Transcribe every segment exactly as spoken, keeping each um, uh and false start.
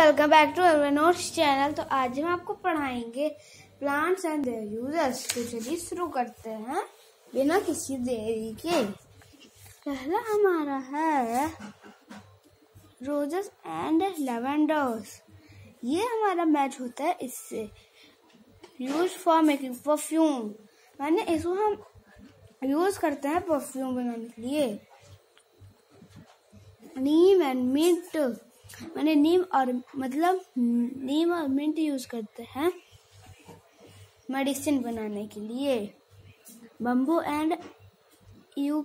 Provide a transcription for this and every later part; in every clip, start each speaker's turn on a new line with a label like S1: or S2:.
S1: Welcome back to our notes channel. तो आज हम आपको पढ़ाएंगे प्लांट्स एंड देयर यूजेस। तो चलिए शुरू करते हैं बिना किसी देरी के। पहला हमारा है रोजेस एंड लेवेंडर्स। ये हमारा मैच होता है इससे। यूज फॉर मेकिंग परफ्यूम, माने इसको हम यूज करते हैं परफ्यूम बनाने के लिए। नीम एंड मिंट, माने नीम और मतलब नीम और मिंट यूज करते हैं मेडिसिन बनाने के लिए। Bamboo and you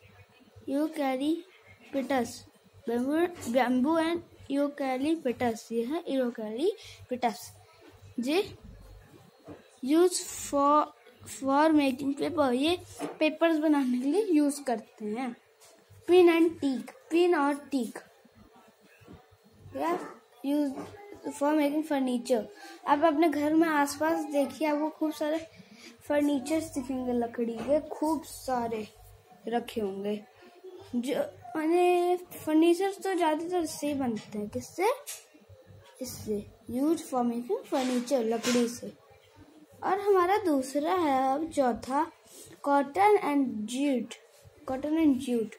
S1: eucalyptus, bamboo and eucalyptus, ये है यूकैलिप्टस। जे use for for making paper, ये पेपर्स बनाने के लिए यूज करते हैं। पिन एंड टीक, पिन और teak use for making furniture. आप अपने घर में आसपास देखिए, आपको खूब सारे फर्नीचर्स दिखेंगे, लकड़ी के खूब सारे रखे होंगे। जो माने फर्नीचर तो ज्यादातर इससे ही बनते हैं। किससे? इससे। यूज फॉर मेकिंग फर्नीचर, लकड़ी से। और हमारा दूसरा है अब चौथा, cotton and jute, cotton and jute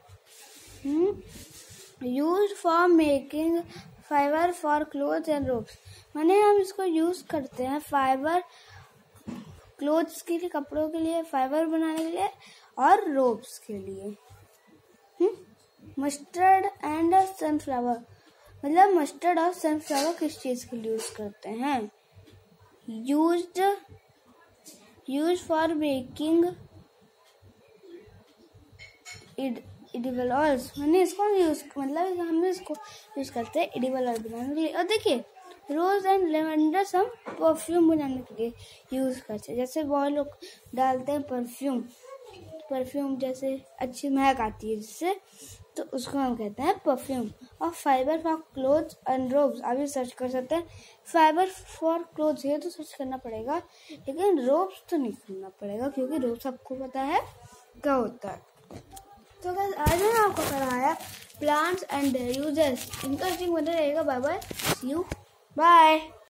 S1: use for making fibre for clothes and ropes. माने हम इसको यूज करते हैं फाइबर, क्लोथ्स के लिए, कपड़ों के लिए, फाइबर बनाने के लिए और रोप्स के लिए। मस्टर्ड एंड सनफ्लावर, मतलब मस्टर्ड और सनफ्लावर किस चीज के लिए यूज करते हैं? Used use for making edible oils, मैंने इसको यूज मतलब हम इसको यूज करते हैं एडिबल ऑयल बनाने के लिए। और देखिए रोज एंड लेवेंडर हम परफ्यूम बनाने के लिए यूज करते हैं। जैसे बहुत लोग डालते हैं परफ्यूम, परफ्यूम जैसे अच्छी महक आती है जिससे, तो उसको हम कहते हैं परफ्यूम। और fibre for clothes and ropes, आप भी सर्च कर सकते हैं। फाइबर फॉर क्लोथ्स ये तो सर्च करना पड़ेगा, लेकिन रोब्स तो नहीं करना पड़ेगा, क्योंकि रोब्स आपको पता है क्या होता है। तो गाइस आज मैंने आपको कराया plants and their uses. Interesting बने रहेगा। Bye bye, see you, bye.